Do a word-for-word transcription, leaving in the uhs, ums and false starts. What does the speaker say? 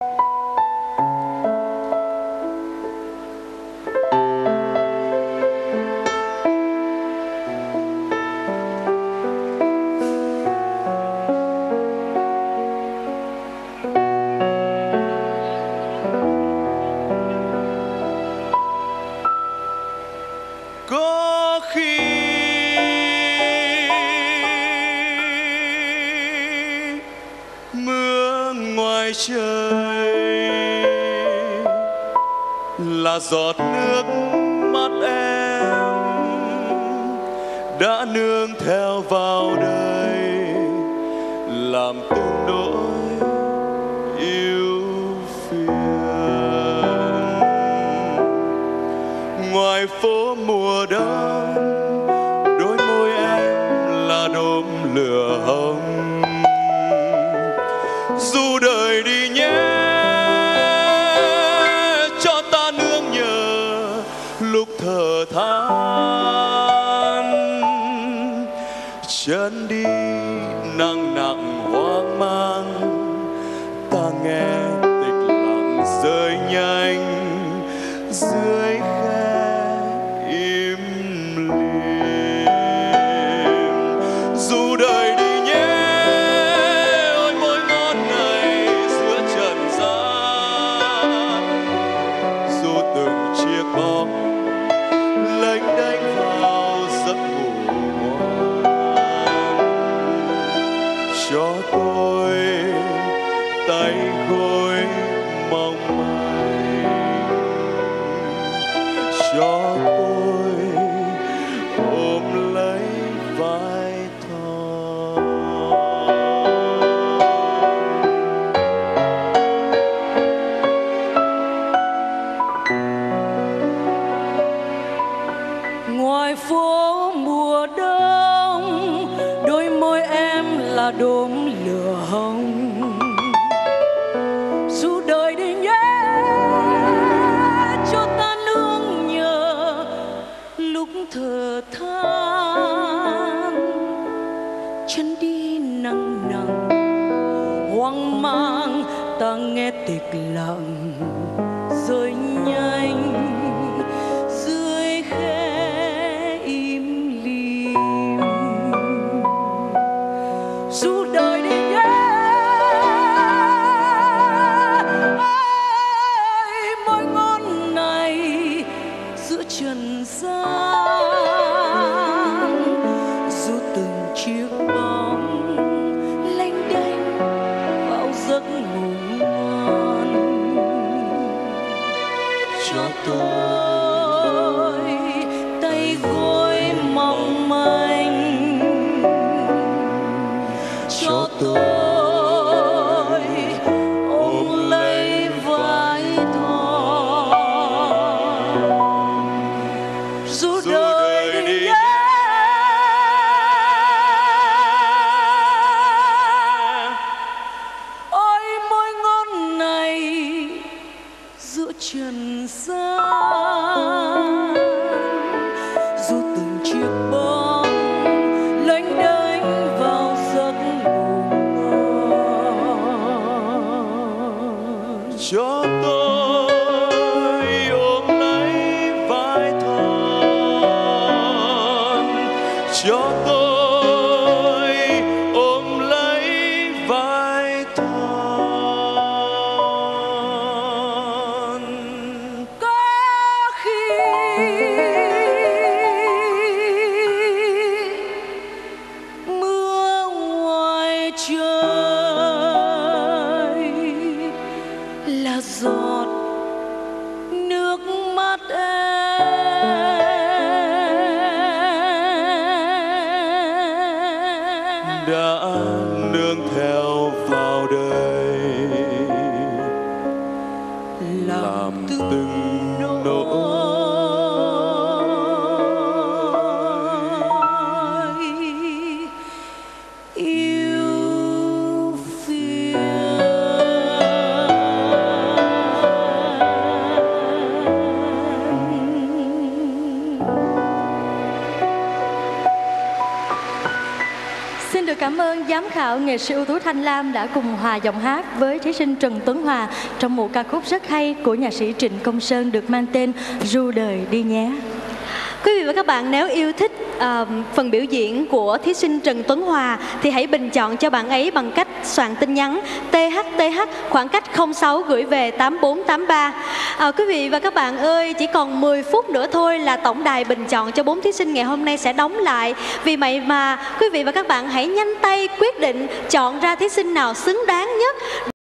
Có khi mưa ngoài trời là giọt nước mắt em đã nương theo vào đời, làm tương nỗi yêu phiền. Ngoài phố mùa đông, đôi môi em là đốm lửa hồng. Dù đời đi nhé, cho ta nương nhờ lúc thở than. Chân đi nặng nặng hoang mang, ta nghe tịch lặng rơi nhanh dưới khe im lìm. Dù đời đi nhé, ôi môi ngon này giữa trần gian. Dù từng chiếc bóng lênh đênh vào giấc ngủ ngoan, cho tôi tay gối mong manh, cho tôi ôm lấy vai thon. Ngoài phố mùa đông, đôi môi em là đốm lửa hồng. Dù đời đi nhé, cho ta nương nhờ lúc thở than. Chân đi nặng nặng hoang mang, ta nghe tịch lặng rơi nhanh dưới khe im lìm. Dù đời đi nhé, ôi môi ngon này giữa trần gian. Dù từng chiếc bóng lênh đênh vào giấc ngủ ngon, cho tôi tay gối mong manh, cho tôi ôm lấy vai thon. Dù đời đi nhé, ôi môi ngon này giữa trần gian. Dù từng chiếc bóng lênh đênh vào giấc ngủ ngon, Cho tôi ôm lấy vai thon, cho tôi ôm lấy vai thon. có khi mưa ngoài trời là giọt nước mắt em Đã nương theo vào đời, làm từng nỗi yêu phiền. Xin được cảm ơn giám khảo nghệ sĩ ưu tú Thanh Lam đã cùng hòa giọng hát với thí sinh Trần Tuấn Hòa trong một ca khúc rất hay của nhạc sĩ Trịnh Công Sơn được mang tên Ru Đời Đi Nhé. Quý vị và các bạn nếu yêu thích uh, phần biểu diễn của thí sinh Trần Tuấn Hòa thì hãy bình chọn cho bạn ấy bằng cách soạn tin nhắn tê hát tê hát khoảng cách không sáu gửi về tám bốn tám ba. Uh, quý vị và các bạn ơi, chỉ còn mười phút nữa thôi là tổng đài bình chọn cho bốn thí sinh ngày hôm nay sẽ đóng lại. Vì vậy mà quý vị và các bạn hãy nhanh tay quyết định chọn ra thí sinh nào xứng đáng nhất